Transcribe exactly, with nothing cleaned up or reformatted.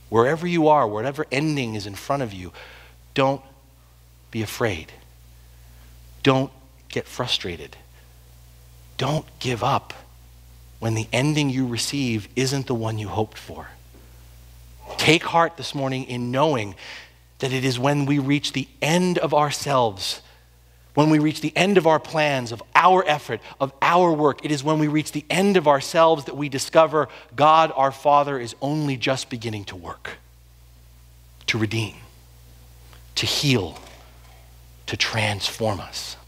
Wherever you are, whatever ending is in front of you, don't be afraid. Don't get frustrated. Don't give up when the ending you receive isn't the one you hoped for. Take heart this morning in knowing that it is when we reach the end of ourselves, when we reach the end of our plans, of our effort, of our work, it is when we reach the end of ourselves that we discover God, our Father, is only just beginning to work, to redeem, to heal, to transform us.